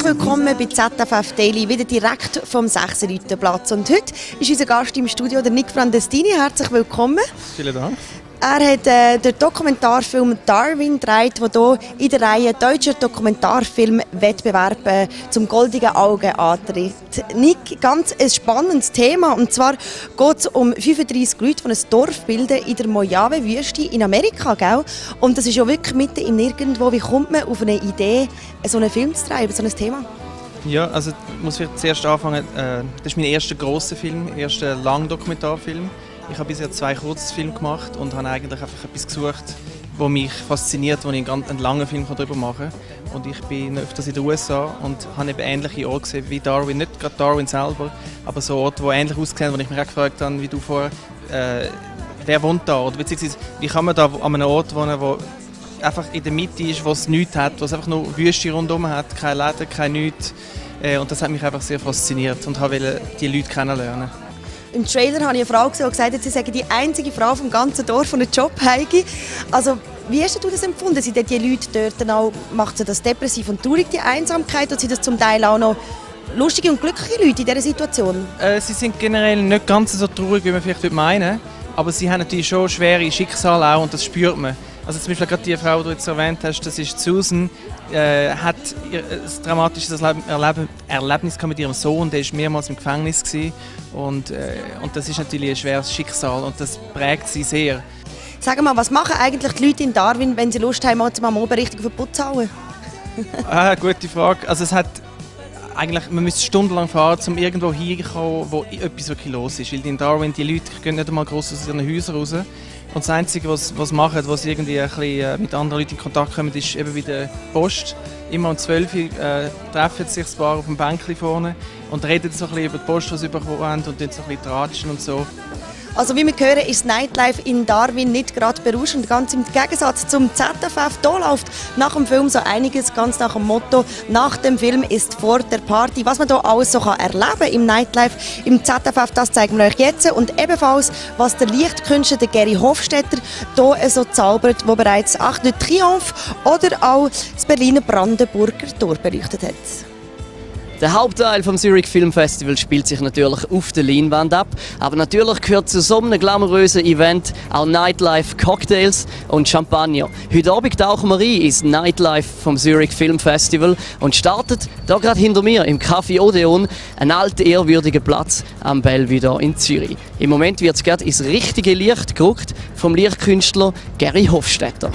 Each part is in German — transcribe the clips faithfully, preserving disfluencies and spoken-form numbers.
willkommen bei Z F F Daily, wieder direkt vom Sechser-Platz. Und heute ist unser Gast im Studio, der Nick Brandestini. Herzlich willkommen. Vielen Dank. Er hat äh, den Dokumentarfilm Darwin gedreht, der hier in der Reihe Deutscher Dokumentarfilmwettbewerb äh, zum Goldigen Auge antritt. Nick, ganz ein spannendes Thema. Und zwar geht es um fünfunddreissig Leute, die ein Dorf bilden in der Mojave-Wüste in Amerika. Gell? Und das ist ja wirklich mitten im Nirgendwo. Wie kommt man auf eine Idee, so einen Film zu drehen, so ein Thema? Ja, also ich muss vielleicht zuerst anfangen. Äh, das ist mein erster grosser Film, erster Langdokumentarfilm. Ich habe bisher zwei Kurzfilme gemacht und habe eigentlich einfach etwas gesucht, das mich fasziniert, wo ich einen, einen langen Film darüber machen kann. Und ich bin öfters in den U S A und habe eben ähnliche Orte gesehen wie Darwin. Nicht gerade Darwin selber, aber so Orte, die ähnlich aussehen, wo ich mich auch gefragt habe, wie du vorher, äh, wer wohnt da? Oder beziehungsweise, wie kann man da an einem Ort wohnen, wo einfach in der Mitte ist, wo es nichts hat, wo es einfach nur Wüste rundherum hat, keine Läden, kein nichts. Äh, und das hat mich einfach sehr fasziniert und wollte die Leute kennenlernen. Im Trailer habe ich eine Frau gesehen, die gesagt hat, sie sei die einzige Frau vom ganzen Dorf, die einen Job hat. Also, wie hast du das empfunden? Sind die Leute dort auch, macht sie das depressiv und traurig, die Einsamkeit, oder sind das zum Teil auch noch lustige und glückliche Leute in dieser Situation? Äh, sie sind generell nicht ganz so traurig, wie man vielleicht meinen, aber sie haben natürlich schon schwere Schicksale auch und das spürt man. Also zum Beispiel gerade die Frau, die du jetzt erwähnt hast, das ist Susan, äh, hat ein dramatisches Erleb Erlebnis mit ihrem Sohn, der war mehrmals im Gefängnis gewesen. Und, äh, und das ist natürlich ein schweres Schicksal und das prägt sie sehr. Sag mal, was machen eigentlich die Leute in Darwin, wenn sie Lust haben, mal am Abend richtig auf den Putz zu hauen? Ah, gute Frage. Also es hat eigentlich, man müsste stundenlang fahren, um irgendwo hinzukommen, wo etwas wirklich los ist. Weil in Darwin die Leute gehen nicht einmal gross aus ihren Häusern raus. Und das Einzige, was sie machen, was sie irgendwie ein bisschen mit anderen Leuten in Kontakt kommen, ist eben wie die Post. Immer um zwölf Uhr äh, treffen sich ein paar auf dem Bänkchen vorne und reden so ein bisschen über die Post, die sie bekommen haben, und dann so ein bisschen tratschen und so. Also wie wir hören, ist das Nightlife in Darwin nicht gerade berauschend. Ganz im Gegensatz zum Z F F. Hier läuft nach dem Film so einiges, ganz nach dem Motto, nach dem Film ist vor der Party. Was man hier alles so kann erleben im Nightlife im Z F F, das zeigen wir euch jetzt. Und ebenfalls, was der Lichtkünstler der Gary Hofstetter hier so zaubert, der bereits Arc de Triomphe oder auch das Berliner Brandenburger Tor beleuchtet hat. Der Hauptteil vom Zurich Film Festival spielt sich natürlich auf der Leinwand ab, aber natürlich gehört zu so einem glamourösen Event auch Nightlife, Cocktails und Champagner. Heute Abend tauchen wir ein ins Nightlife vom Zurich Film Festival und startet da gerade hinter mir im Café Odeon, ein alter, ehrwürdiger Platz am Belvedere in Zürich. Im Moment wird es gerade ins richtige Licht gerückt vom Lichtkünstler Gary Hofstetter.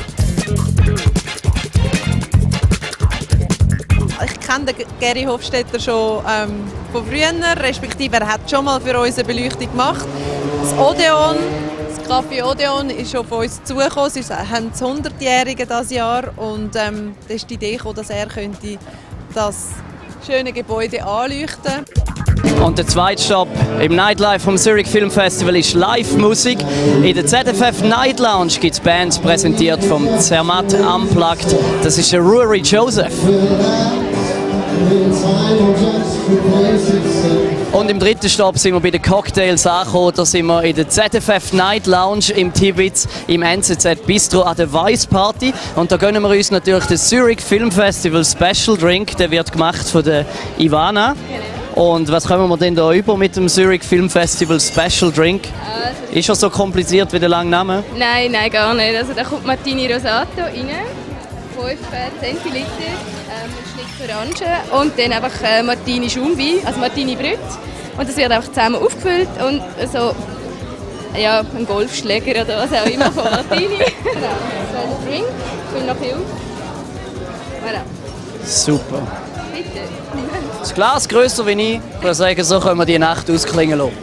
Ich kenne den Gary Hofstetter schon ähm, von früher, respektive er hat schon mal für uns eine Beleuchtung gemacht. Das Odeon, das Café Odeon ist schon von uns zugekommen. Sie haben das hundertjährige dieses Jahr und ähm, da ist die Idee gekommen, dass er könnte das schöne Gebäude anleuchten. Und der zweite Stopp im Nightlife vom Zurich Film Festival ist Live-Musik. In der Z F F Night Lounge gibt es Bands präsentiert vom Zermatt Unplugged. Das ist der Rory Joseph. Und im dritten Stopp sind wir bei den Cocktails angekommen. Da sind wir in der Z F F Night Lounge im Tibitz im N Z Z Bistro an der Weiss Party. Und da gönnen wir uns natürlich den Zurich Film Festival Special Drink. Der wird gemacht von der Ivana. Und was kommen wir denn da über mit dem Zurich Film Festival Special Drink? Also, ist er so kompliziert wie der lange Name? Nein, nein, gar nicht. Also da kommt Martini Rosato rein, fünf Zentiliter, ähm, ein Schnitt Orange und dann einfach äh, Martini Schaumwein, also Martini Brüt. Und das wird einfach zusammen aufgefüllt und so, ja, ein Golfschläger oder was auch immer von Martini. Genau, so ein Drink, füll noch viel auf. Voilà. Super. Bitte. Das Glas grösser wie ich. Ich würde sagen, so können wir die Nacht ausklingen lassen.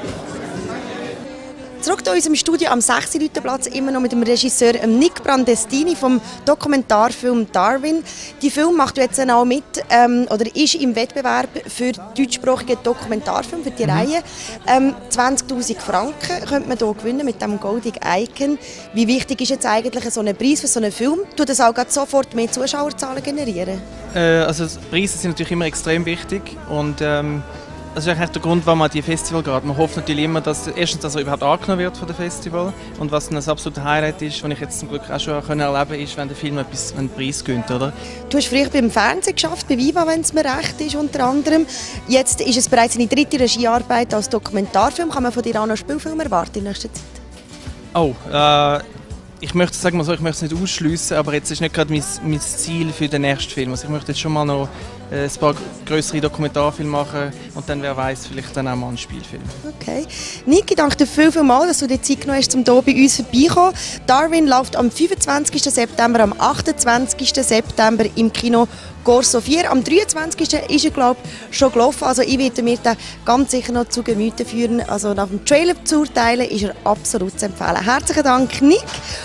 Zurück zu unserem Studio am Sechser-Platz, immer noch mit dem Regisseur Nick Brandestini vom Dokumentarfilm Darwin. Die Film macht jetzt auch mit, ähm, oder ist im Wettbewerb für deutschsprachigen Dokumentarfilm, für die mhm. Reihe. Ähm, zwanzigtausend Franken könnte man hier gewinnen mit dem Golden Icon. Wie wichtig ist jetzt eigentlich so ein Preis für so einen Film? Tut das auch sofort mehr Zuschauerzahlen generieren? Äh, also Preise sind natürlich immer extrem wichtig und ähm, das ist eigentlich der Grund, warum man an die Festival geht. Man hofft natürlich immer, dass erstens, dass er überhaupt angenommen wird von dem Festival und was dann ein absolutes Highlight ist, was ich jetzt zum Glück auch schon erleben konnte, ist, wenn der Film etwas, einen Preis gewinnt, oder? Du hast früher beim Fernsehen geschafft, bei Viva, wenn es mir recht ist, unter anderem. Jetzt ist es bereits eine dritte Regiearbeit als Dokumentarfilm. Kann man von dir auch noch Spielfilm erwarten in nächster Zeit? Oh, äh, ich möchte sagen mal so, ich möchte es nicht ausschliessen, aber jetzt ist nicht gerade mein, mein Ziel für den nächsten Film. Also ich möchte jetzt schon mal noch äh, ein paar größere Dokumentarfilme machen und dann, wer weiß, vielleicht dann auch mal einen Spielfilm. Okay. Niki, danke dir viel, viel mal, dass du dir Zeit genommen hast, um hier bei uns vorbeizukommen. Darwin läuft am fünfundzwanzigsten September, am achtundzwanzigsten September im Kino Corso vier. Am dreiundzwanzigsten ist er, glaube ich, schon gelaufen. Also ich werde mir den ganz sicher noch zu Gemüte führen. Also nach dem Trailer zu urteilen, ist er absolut zu empfehlen. Herzlichen Dank, Nick.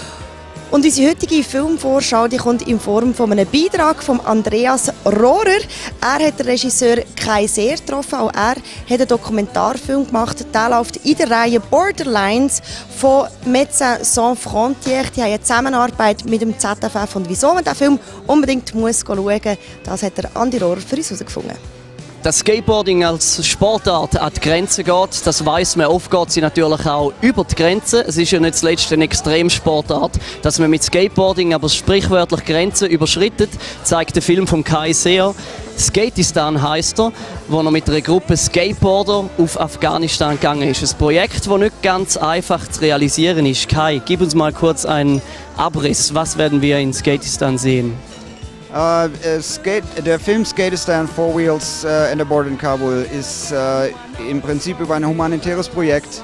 Und unsere heutige Filmvorschau die kommt in Form von einem Beitrag von Andreas Rohrer. Er hat den Regisseur Kai Seer getroffen. Auch er hat einen Dokumentarfilm gemacht. Der läuft in der Reihe Borderlines von Médecins Sans Frontières. Die haben eine Zusammenarbeit mit dem Z F F. Und wieso man diesen Film unbedingt muss schauen muss, das hat der Andi Rohrer für uns herausgefunden. Dass Skateboarding als Sportart an die Grenzen geht, das weiss man. Oft geht sie natürlich auch über die Grenzen. Es ist ja nicht zuletzt eine Extremsportart. Dass man mit Skateboarding aber sprichwörtlich Grenzen überschreitet, zeigt der Film von Kai Seer. Skatistan heisst er, wo er mit einer Gruppe Skateboarder auf Afghanistan gegangen ist. Ein Projekt, das nicht ganz einfach zu realisieren ist. Kai, gib uns mal kurz einen Abriss. Was werden wir in Skatistan sehen? Uh, uh, skate, der Film Skatistan Four Wheels uh, and a Board in Kabul ist uh, im Prinzip über ein humanitäres Projekt,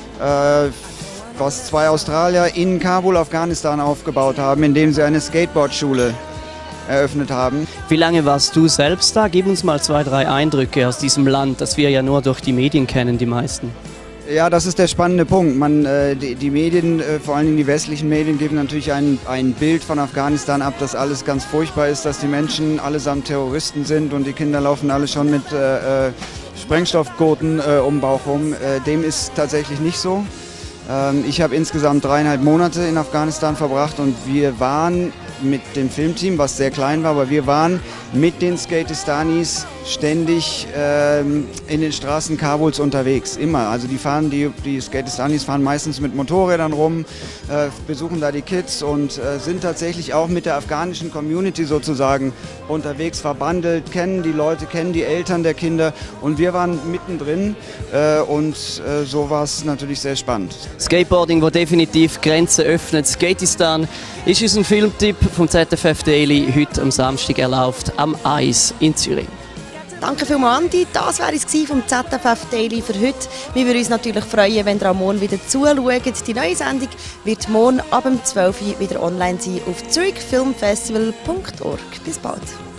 uh, was zwei Australier in Kabul, Afghanistan aufgebaut haben, indem sie eine Skateboardschule eröffnet haben. Wie lange warst du selbst da? Gib uns mal zwei, drei Eindrücke aus diesem Land, das wir ja nur durch die Medien kennen, die meisten. Ja, das ist der spannende Punkt. Man, äh, die, die Medien, äh, vor allem die westlichen Medien, geben natürlich ein, ein Bild von Afghanistan ab, dass alles ganz furchtbar ist, dass die Menschen allesamt Terroristen sind und die Kinder laufen alle schon mit äh, äh, Sprengstoffgurten äh, um den Bauch rum. Äh, dem ist tatsächlich nicht so. Ähm, ich habe insgesamt dreieinhalb Monate in Afghanistan verbracht und wir waren mit dem Filmteam, was sehr klein war, aber wir waren mit den Skatistanis ständig ähm, in den Straßen Kabuls unterwegs, immer. Also die fahren, die, die Skatistanis fahren meistens mit Motorrädern rum, äh, besuchen da die Kids und äh, sind tatsächlich auch mit der afghanischen Community sozusagen unterwegs, verbandelt, kennen die Leute, kennen die Eltern der Kinder und wir waren mittendrin äh, und äh, so war es natürlich sehr spannend. Skateboarding, wo definitiv Grenzen öffnet. Skatistan ist unser Filmtipp vom Z F F Daily heute am Samstag. Er läuft am Eis in Zürich. Danke vielmals, Andi. Das war es vom Z F F Daily für heute. Wir würden uns natürlich freuen, wenn ihr am Morgen wieder zuschaut. Die neue Sendung wird morgen ab zwölf Uhr wieder online sein auf zurich film festival punkt org. Bis bald.